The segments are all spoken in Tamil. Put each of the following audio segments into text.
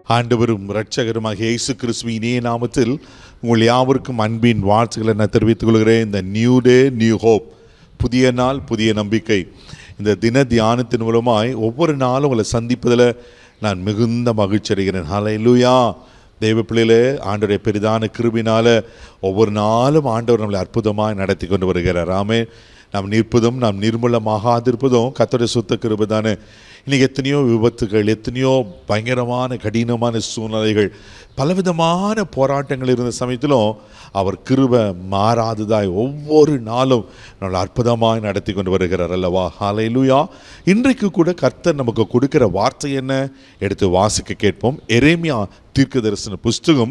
ஆண்டவரும் இரட்சகருமாக இயேசு கிறிஸ்துவின் இனிய நாமத்தில் உங்கள் யாவருக்கும் அன்பின் வாழ்த்துக்களை நான் தெரிவித்துக் கொள்கிறேன். இந்த நியூ டே நியூ ஹோப், புதிய நாள் புதிய நம்பிக்கை, இந்த தின தியானத்தின் மூலமாய் ஒவ்வொரு நாளும் உங்களை சந்திப்பதில் நான் மிகுந்த மகிழ்ச்சி அடைகிறேன். ஹல்லேலூயா. தெய்வ பிள்ளைகளே, ஆண்டவருடைய பெரிதான கிருபையினால ஒவ்வொரு நாளும் ஆண்டவர் நம்மளை அற்புதமாக நடத்தி கொண்டு வருகிறார். ஆமென். நாம் நிற்பதும் நாம் நிர்மூலமாகாதிருப்பதும் கர்த்தருடைய சுத்த கிருபை தானே. இன்றைக்கி எத்தனையோ விபத்துகள், எத்தனையோ பயங்கரமான கடினமான சூழ்நிலைகள், பலவிதமான போராட்டங்கள் இருந்த சமயத்திலும் அவர் கிருபை மாறாததாய் ஒவ்வொரு நாளும் நம்மளை அற்புதமாக நடத்தி கொண்டு வருகிறார் அல்லவா. ஹல்லேலூயா. இன்றைக்கு கூட கர்த்தர் நமக்கு கொடுக்கிற வார்த்தை என்ன எடுத்து வாசிக்க கேட்போம். எரேமியா தீர்க்கதரிசன புஸ்தகம்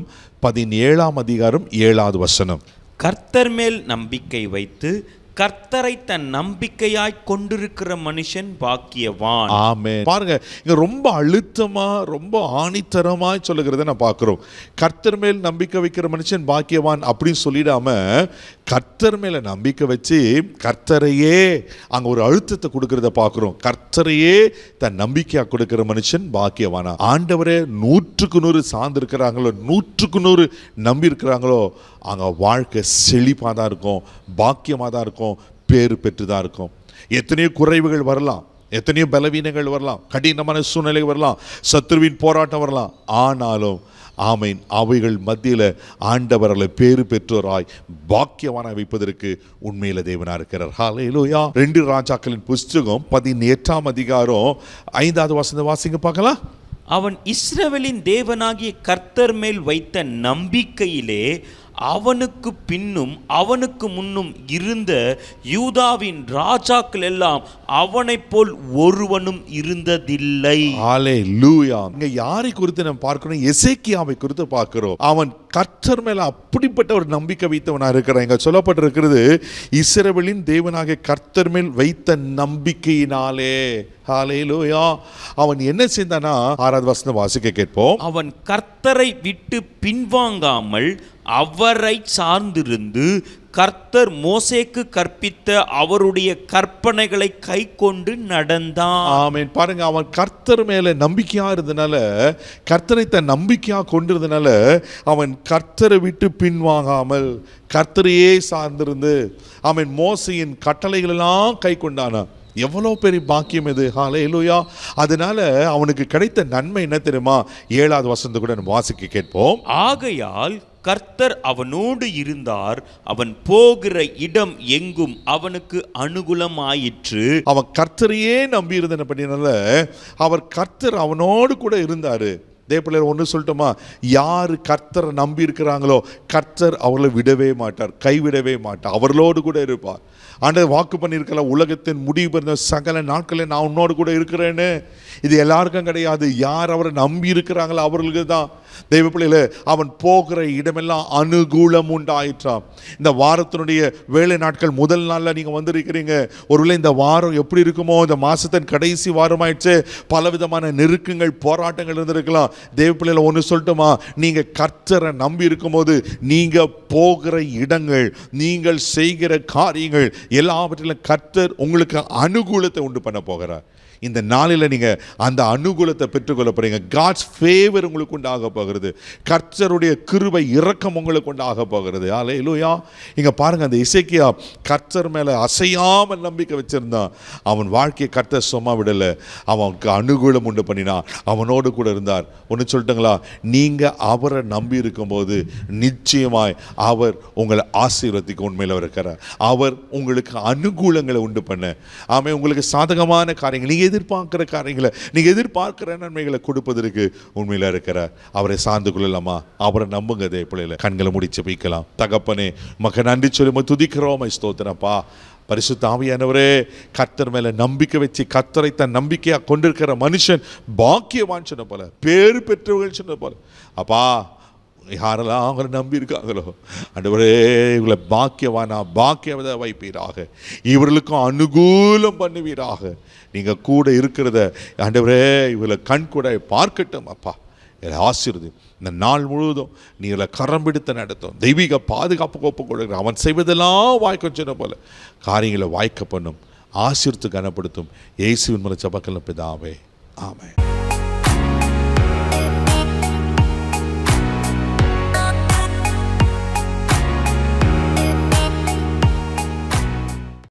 17ஆம் அதிகாரம் 7வது வசனம். கர்த்தர் மேல் நம்பிக்கை வைத்து கர்த்தரை தன் நம்பிக்கையாய் கொண்டிருக்கிற மனுஷன் பாக்கியவான். ஆமென். பாருங்க, இங்க ரொம்ப அழுத்தமா ரொம்ப ஆணித்தரமாய் சொல்லுகிறத நான் பார்க்கிறோம். கர்த்தர் மேல் நம்பிக்கை வைக்கிற மனுஷன் பாக்கியவான் அப்படின்னு சொல்லிடாம கர்த்தர் மேல நம்பிக்கை வச்சு கர்த்தரையே அங்க ஒரு அழுத்தத்தை கொடுக்கறத பார்க்கிறோம். கர்த்தரையே தன் நம்பிக்கையா கொடுக்கிற மனுஷன் பாக்கியவானா. ஆண்டவரே 100க்கு 100 சார்ந்து இருக்கிறாங்களோ, 100க்கு 100 நம்பி இருக்கிறாங்களோ, அங்கே வாழ்க்கை செழிப்பாக தான் இருக்கும், பாக்கியமாக தான் இருக்கும், பேறு பெற்று தான் இருக்கும். எத்தனையோ குறைவுகள் வரலாம், எத்தனையோ பலவீனங்கள் வரலாம், கடினமான சூழ்நிலைகள் வரலாம், சத்துருவின் போராட்டம் வரலாம். ஆனாலும் ஆமீன், அவைகள் மத்தியில் ஆண்டவர்களை பேறு பெற்றோராய் பாக்கியவான வைப்பதற்கு உண்மையில தேவனாக இருக்கிறார். ஹல்லேலூயா. 2 ராஜாக்களின் புஸ்தகம் 18ஆம் அதிகாரம் 5வது வசனம் வாசிங்க பார்க்கலாம். அவன் இஸ்ரவேலின் தேவனாகிய கர்த்தர் மேல் வைத்த நம்பிக்கையிலே அவனுக்கு பின்னும் அவனுக்கு முன்னும் இருந்த யூதாவின் ராஜாக்கள் எல்லாம் அவனைப் போல் ஒருவனும் இருந்ததில்லை. ஹல்லேலூயா. இங்க யாரை குறித்து நம்ம பார்க்கிறோம்? எசேக்கியாவை குறித்து பார்க்கிறோம். அவன் கர்த்தர் மேல அப்படிப்பட்ட ஒரு நம்பிக்கை வைத்தவனா இருக்கிறான். இங்க சொல்லப்பட்டிருக்கிறது, இஸ்ரவேலின் தேவனாகிய கர்த்தர் மேல் வைத்த நம்பிக்கையினாலே. ஹல்லேலூயா. அவன் என்ன செய்தானா? 6வது வசனம் வாசிக்க கேட்போம். அவன் கர்த்தரை விட்டு பின்வாங்காமல் அவரை சார்ந்திருந்து கர்த்தர் மோசேக்கு கற்பித்த அவருடைய கற்பனைகளை கை கொண்டு நடந்தான். ஆமென். பாருங்க, அவன் கர்த்தர் மேல நம்பிக்கையா இருந்தனால, கர்த்தரை தன் நம்பிக்கையா கொண்டிருந்தனால அவன் கர்த்தரை விட்டு பின்வாங்காமல் கர்த்தரையே சார்ந்திருந்து அவன் மோசையின் கட்டளைகள் எல்லாம் கை கொண்டானா. எவ்வளோ பெரிய பாக்கியம் இது. ஹல்லேலூயா. அதனால அவனுக்கு கிடைத்த நன்மை என்ன தெரியுமா? 7வது வசனத்தை கூட நம்ம வாசிக்க கேட்போம். ஆகையால் கர்த்தர் அவனோடு இருந்தார், அவன் போகிற இடம் எங்கும் அவனுக்கு அனுகூலமாயிற்று. அவன் கர்த்தரையே நம்பி இருந்தன பண்ணினால அவர் கர்த்தர் அவனோடு கூட இருந்தாரு. தேவப்பிள்ளையர் ஒன்று சொல்லட்டுமா? யார் கர்த்தரை நம்பி இருக்கிறாங்களோ கர்த்தர் அவர்களை விடவே மாட்டார், கைவிடவே மாட்டார், அவர்களோடு கூட இருப்பார். ஆண்டவர் வாக்கு பண்ணியிருக்கல, உலகத்தின் முடிவு பிறந்த சகல நாட்களில் நான் உன்னோடு கூட இருக்கிறேன்னு. இது எல்லாருக்கும் கிடையாது. யார் அவரை நம்பி இருக்கிறாங்களோ அவர்களுக்கு தான். தெய்வ பிள்ளைகளே, அவன் போகிற இடமெல்லாம் அனுகூலம் உண்டாயிற்றான். இந்த வாரத்தினுடைய வேலை நாட்கள் முதல் நாளில் நீங்கள் வந்திருக்கிறீங்க. ஒருவேளை இந்த வாரம் எப்படி இருக்குமோ, இந்த மாதத்தின் கடைசி வாரமாயிடுச்சு, பலவிதமான நெருக்கங்கள் போராட்டங்கள் இருந்திருக்கலாம். தெய்வ பிள்ளைகளை ஒன்று சொல்லட்டுமா? நீங்கள் கர்த்தரை நம்பி இருக்கும்போது நீங்கள் போகிற இடங்கள், நீங்கள் செய்கிற காரியங்கள் எல்லாவற்றிலும் கர்த்தர் உங்களுக்கு அனுகூலத்தை உண்டு பண்ண போகிறார். இந்த நாளில் நீங்கள் அந்த அனுகூலத்தை பெற்றுக்கொள்ள போறீங்க. காட்ஸ் ஃபேவர் உங்களுக்கு உண்டாக போகிறது. கர்த்தருடைய கிருபை இரக்கம் உங்களுக்கு உண்டாக போகிறது. ஹல்லேலூயா. இங்கே பாருங்கள், அந்த எசேக்கியா கர்த்தர் மேலே அசையாமல் நம்பிக்கை வச்சிருந்தான். அவன் வாழ்க்கையை கர்த்தர் சும்மா விடலை, அவனுக்கு அனுகூலம் உண்டு பண்ணினார், அவனோடு கூட இருந்தார். ஒன்று சொல்லட்டுங்களா? நீங்கள் அவரை நம்பி இருக்கும்போது நிச்சயமாய் அவர் உங்களை ஆசீர்வதிக்க உண்மையில் இருக்கிறார். அவர் உங்களுக்கு அனுகூலங்களை உண்டு பண்ண, ஆமே, உங்களுக்கு சாதகமான காரியங்கள், நீங்கள் எதிர்பார்க்கிற காரியங்களை, நீங்கள் எதிர்பார்க்கிற நன்மைகளை கொடுப்பதற்கு உண்மையில் இருக்கிறார். அவரை சார்ந்து கொள்ளலாமா? அவரை நம்புங்க. அதே பிள்ளைகளை கண்களை முடிச்சு வைக்கலாம். தகப்பனே, மக்க நன்றி சொல்லி துதிக்கிறோம், ஸ்தோத்திரப்பா. பரிசுத்த ஆவியானவரே, கர்த்தர் மேல நம்பிக்கை வச்சு கர்த்தரை தன் நம்பிக்கையா கொண்டிருக்கிற மனுஷன் பாக்கியவான் சொன்ன போல, பேறு பெற்றவர்கள் சொன்ன போல, அப்பா யாரெல்லாம் அவங்களை நம்பி இருக்காங்களோ ஆண்டவரே, இவங்களை பாக்கியவானா பாக்கியவத வைப்பீராக, இவர்களுக்கும் அனுகூலம் பண்ணுவீராக. நீங்கள் கூட இருக்கிறத ஆண்டவரே இவங்களை கண் கூட பார்க்கட்டும் அப்பா. இதை ஆசீர்வதி. இந்த நாள் முழுவதும் நீங்களை கரம் பிடித்து நடத்தும், தெய்வீக பாதுகாப்பு ஒப்புக் கொடுக்குற, அவன் செய்வதெல்லாம் வாய்க்க சொன்ன போல காரியங்களை வாய்க்க பண்ணும், ஆசீர்வதித்து கனப்படுத்தும். இயேசுவின் மூலம் ஜெபங்கள் பிதாவே, ஆமென்.